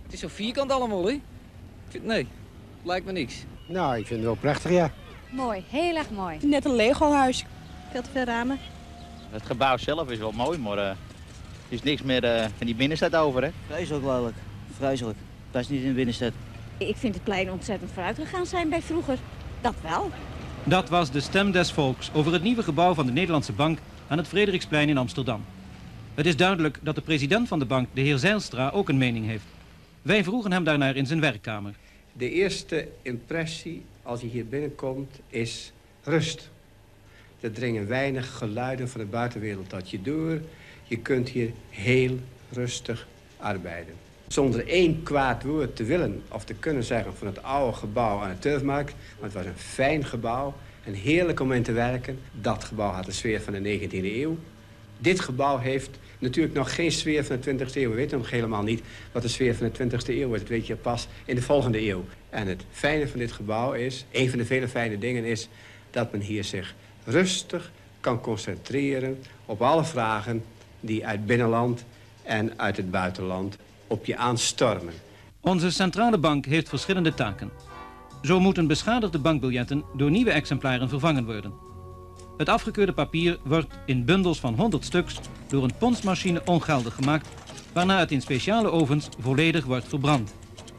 Het is zo vierkant allemaal, hè? Nee, lijkt me niks. Nou, ik vind het wel prachtig, ja. Mooi, heel erg mooi. Net een Lego-huis. Veel te veel ramen. Het gebouw zelf is wel mooi, maar er is niks meer van die binnenstad over, hè? Vreselijk lelijk. Vreselijk. Dat is niet in de binnenstad. Ik vind het plein ontzettend vooruit gegaan zijn bij vroeger. Dat wel. Dat was de stem des volks over het nieuwe gebouw van de Nederlandse Bank aan het Frederiksplein in Amsterdam. Het is duidelijk dat de president van de bank, de heer Zijlstra, ook een mening heeft. Wij vroegen hem daarnaar in zijn werkkamer. De eerste impressie als je hier binnenkomt is rust. Er dringen weinig geluiden van de buitenwereld tot je door. Je kunt hier heel rustig arbeiden. Zonder één kwaad woord te willen of te kunnen zeggen van het oude gebouw aan de Turfmarkt. Want het was een fijn gebouw, een heerlijk om in te werken. Dat gebouw had de sfeer van de 19e eeuw. Dit gebouw heeft natuurlijk nog geen sfeer van de 20e eeuw. We weten nog helemaal niet wat de sfeer van de 20e eeuw is. Dat weet je pas in de volgende eeuw. En het fijne van dit gebouw is, een van de vele fijne dingen is, dat men hier zich rustig kan concentreren op alle vragen die uit binnenland en uit het buitenland op je aanstormen. Onze centrale bank heeft verschillende taken. Zo moeten beschadigde bankbiljetten door nieuwe exemplaren vervangen worden. Het afgekeurde papier wordt in bundels van 100 stuks door een ponsmachine ongeldig gemaakt, waarna het in speciale ovens volledig wordt verbrand.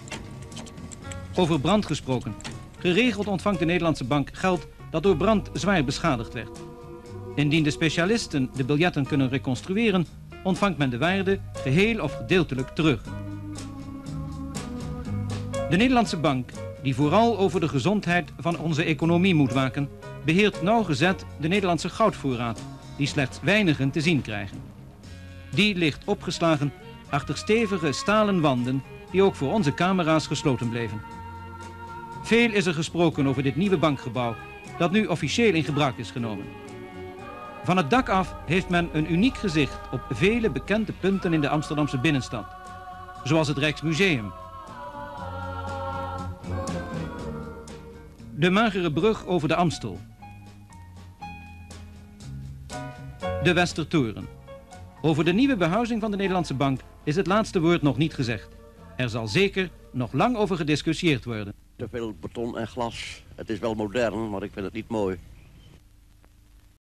Over brand gesproken. Geregeld ontvangt de Nederlandse bank geld dat door brand zwaar beschadigd werd. Indien de specialisten de biljetten kunnen reconstrueren, ontvangt men de waarde geheel of gedeeltelijk terug. De Nederlandse bank, die vooral over de gezondheid van onze economie moet waken, beheert nauwgezet de Nederlandse goudvoorraad, die slechts weinigen te zien krijgen. Die ligt opgeslagen achter stevige stalen wanden die ook voor onze camera's gesloten bleven. Veel is er gesproken over dit nieuwe bankgebouw, dat nu officieel in gebruik is genomen. Van het dak af heeft men een uniek gezicht op vele bekende punten in de Amsterdamse binnenstad, zoals het Rijksmuseum, de magere brug over de Amstel, de Westertoren. Over de nieuwe behuizing van de Nederlandse Bank is het laatste woord nog niet gezegd. Er zal zeker nog lang over gediscussieerd worden. Te veel beton en glas. Het is wel modern, maar ik vind het niet mooi.